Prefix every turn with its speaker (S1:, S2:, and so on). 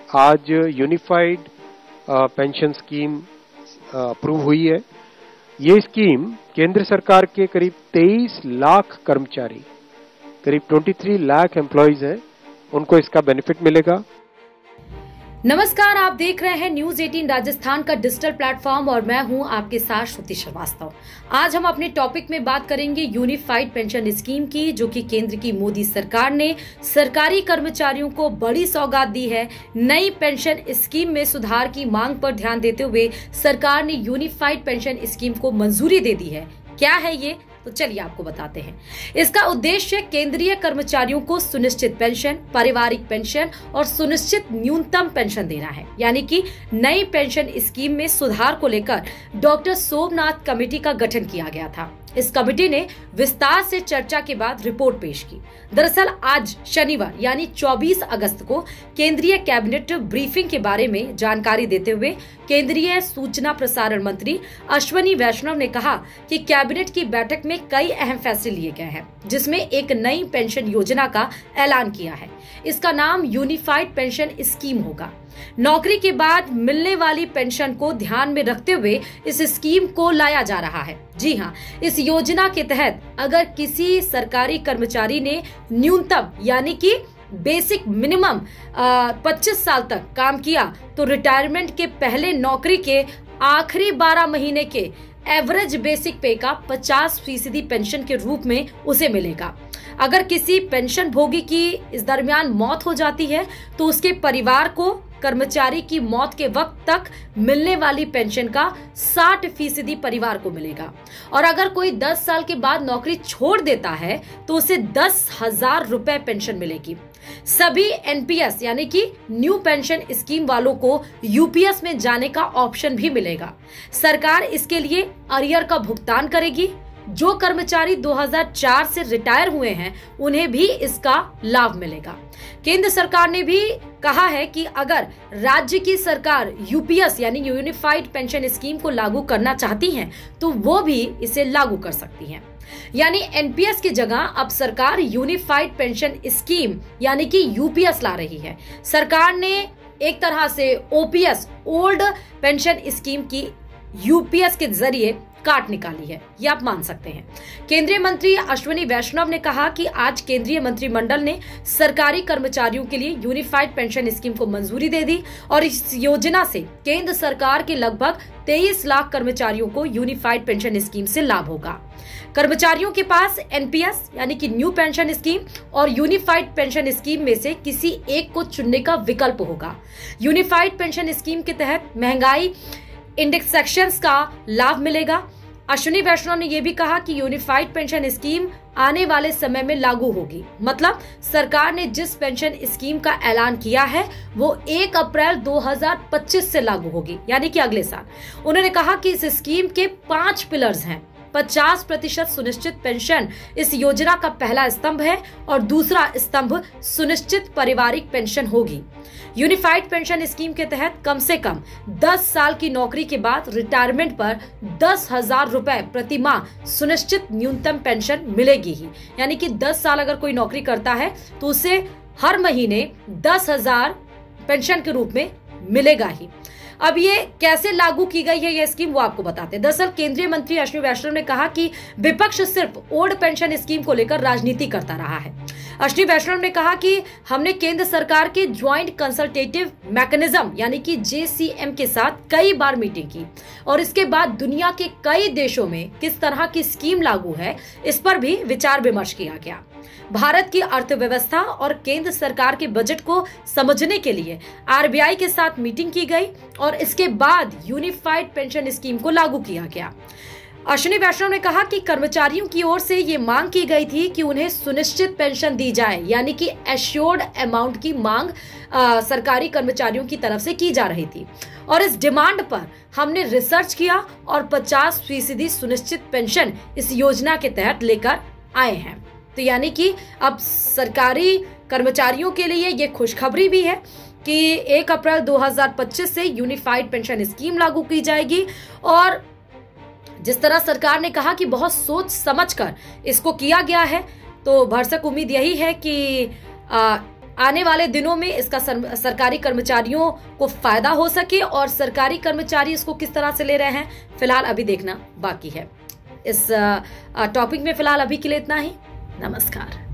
S1: आज unified pension scheme approve हुई है। ये स्कीम केंद्र सरकार के करीब 23 लाख कर्मचारी, करीब 23 लाख एम्प्लॉइज हैं, उनको इसका बेनिफिट मिलेगा।
S2: नमस्कार, आप देख रहे हैं न्यूज 18 राजस्थान का डिजिटल प्लेटफॉर्म और मैं हूं आपके साथ श्रुति श्रीवास्तव। आज हम अपने टॉपिक में बात करेंगे यूनिफाइड पेंशन स्कीम की, जो कि केंद्र की मोदी सरकार ने सरकारी कर्मचारियों को बड़ी सौगात दी है। नई पेंशन स्कीम में सुधार की मांग पर ध्यान देते हुए सरकार ने यूनिफाइड पेंशन स्कीम को मंजूरी दे दी है। क्या है ये, तो चलिए आपको बताते हैं। इसका उद्देश्य केंद्रीय कर्मचारियों को सुनिश्चित पेंशन, पारिवारिक पेंशन और सुनिश्चित न्यूनतम पेंशन देना है। यानी कि नई पेंशन स्कीम में सुधार को लेकर डॉक्टर सोमनाथ कमेटी का गठन किया गया था। इस कमेटी ने विस्तार से चर्चा के बाद रिपोर्ट पेश की। दरअसल आज शनिवार यानी 24 अगस्त को केंद्रीय कैबिनेट ब्रीफिंग के बारे में जानकारी देते हुए केंद्रीय सूचना प्रसारण मंत्री अश्विनी वैष्णव ने कहा कि कैबिनेट की बैठक में कई अहम फैसले लिए गए हैं, जिसमें एक नई पेंशन योजना का ऐलान किया है। इसका नाम यूनिफाइड पेंशन स्कीम होगा। नौकरी के बाद मिलने वाली पेंशन को ध्यान में रखते हुए इस स्कीम को लाया जा रहा है। जी हाँ, इस योजना के तहत अगर किसी सरकारी कर्मचारी ने न्यूनतम यानी कि बेसिक मिनिमम 25 साल तक काम किया तो रिटायरमेंट के पहले नौकरी के आखिरी 12 महीने के एवरेज बेसिक पे का 50% पेंशन के रूप में उसे मिलेगा। अगर किसी पेंशन भोगी की इस दरमियान मौत हो जाती है तो उसके परिवार को कर्मचारी की मौत के वक्त तक मिलने वाली पेंशन का 60% परिवार को मिलेगा। और अगर कोई 10 साल के बाद नौकरी छोड़ देता है तो उसे 10,000 रुपए पेंशन मिलेगी। सभी एनपीएस यानी कि न्यू पेंशन स्कीम वालों को यूपीएस में जाने का ऑप्शन भी मिलेगा। सरकार इसके लिए अरियर का भुगतान करेगी। जो कर्मचारी 2004 से रिटायर हुए हैं उन्हें भी इसका लाभ मिलेगा। केंद्र सरकार ने भी कहा है कि अगर राज्य की सरकार यूपीएस यानी यूनिफाइड पेंशन स्कीम को लागू करना चाहती है तो वो भी इसे लागू कर सकती है। यानी एनपीएस की जगह अब सरकार यूनिफाइड पेंशन स्कीम यानी कि यूपीएस ला रही है। सरकार ने एक तरह से ओपीएस ओल्ड पेंशन स्कीम की यूपीएस के जरिए काट निकाली है, ये आप मान सकते हैं। केंद्रीय मंत्री अश्विनी वैष्णव ने कहा कि आज केंद्रीय मंत्रिमंडल ने सरकारी कर्मचारियों के लिए यूनिफाइड पेंशन स्कीम को मंजूरी दे दी और इस योजना से केंद्र सरकार के लगभग 23 लाख कर्मचारियों को यूनिफाइड पेंशन स्कीम से लाभ होगा। कर्मचारियों के पास एनपीएस यानी कि न्यू पेंशन स्कीम और यूनिफाइड पेंशन स्कीम में से किसी एक को चुनने का विकल्प होगा। यूनिफाइड पेंशन स्कीम के तहत महंगाई इंडेक्सेशंस का लाभ मिलेगा। अश्विनी वैष्णव ने यह भी कहा कि यूनिफाइड पेंशन स्कीम आने वाले समय में लागू होगी। मतलब सरकार ने जिस पेंशन स्कीम का ऐलान किया है वो 1 अप्रैल 2025 से लागू होगी, यानी कि अगले साल। उन्होंने कहा कि इस स्कीम के 5 पिलर्स हैं। 50% सुनिश्चित पेंशन इस योजना का पहला स्तंभ है और दूसरा स्तंभ सुनिश्चित पारिवारिक पेंशन होगी। यूनिफाइड पेंशन स्कीम के तहत कम से कम 10 साल की नौकरी के बाद रिटायरमेंट पर 10,000 रुपए प्रति माह सुनिश्चित न्यूनतम पेंशन मिलेगी ही। यानी कि 10 साल अगर कोई नौकरी करता है तो उसे हर महीने 10,000 पेंशन के रूप में मिलेगा ही। अब ये कैसे लागू की गई है ये स्कीम, वो आपको बताते हैं। दरअसल केंद्रीय मंत्री अश्विनी वैष्णव ने कहा कि विपक्ष सिर्फ ओल्ड पेंशन स्कीम को लेकर राजनीति करता रहा है। अश्विनी वैष्णव ने कहा कि हमने केंद्र सरकार के ज्वाइंट कंसल्टेटिव मैकेनिज्म यानी कि जेसीएम के साथ कई बार मीटिंग की और इसके बाद दुनिया के कई देशों में किस तरह की स्कीम लागू है इस पर भी विचार विमर्श किया गया। भारत की अर्थव्यवस्था और केंद्र सरकार के बजट को समझने के लिए आरबीआई के साथ मीटिंग की गई और इसके बाद यूनिफाइड पेंशन स्कीम को लागू किया गया। अश्विनी वैष्णव ने कहा कि कर्मचारियों की ओर से ये मांग की गई थी कि उन्हें सुनिश्चित पेंशन दी जाए, यानी कि एश्योर्ड अमाउंट की मांग सरकारी कर्मचारियों की तरफ से की जा रही थी और इस डिमांड पर हमने रिसर्च किया और 50% सुनिश्चित पेंशन इस योजना के तहत लेकर आए हैं। तो यानी कि अब सरकारी कर्मचारियों के लिए ये खुशखबरी भी है कि 1 अप्रैल 2025 से यूनिफाइड पेंशन स्कीम लागू की जाएगी और जिस तरह सरकार ने कहा कि बहुत सोच समझकर इसको किया गया है, तो भरसक उम्मीद यही है कि आने वाले दिनों में इसका सरकारी कर्मचारियों को फायदा हो सके और सरकारी कर्मचारी इसको किस तरह से ले रहे हैं, फिलहाल अभी देखना बाकी है। इस टॉपिक में फिलहाल अभी के लिए इतना ही। नमस्कार।